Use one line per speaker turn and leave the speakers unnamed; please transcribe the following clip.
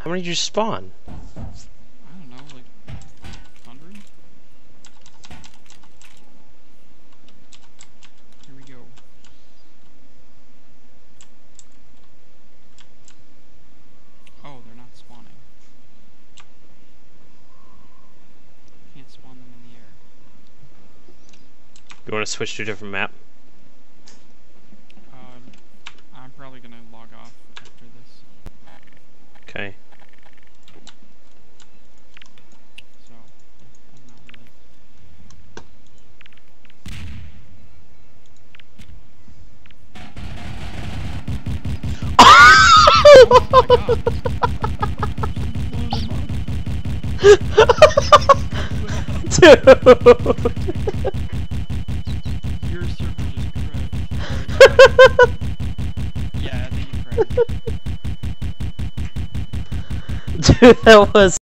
How many did you spawn?
I don't know, like 100? Here we go. Oh, they're not spawning. Can't spawn them in the air.
You want to switch to a different map?
I'm probably gonna log off after this.
Okay.
So, I'm not really. Oh my god!
Dude!
Your server just crashed. Yeah, I think you crashed.
Dude, that was